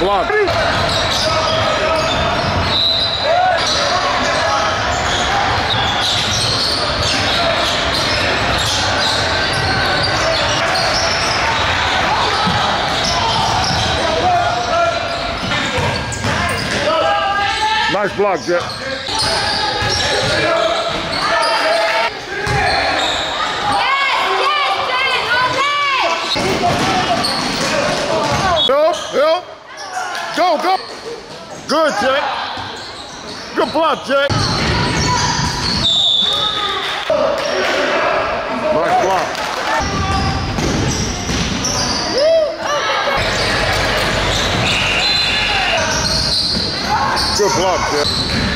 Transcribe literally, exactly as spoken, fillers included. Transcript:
block. Nice block, Jet. Go, go, go, go. Good, Jet. Good block, Jet. Nice block. Good block, Jet.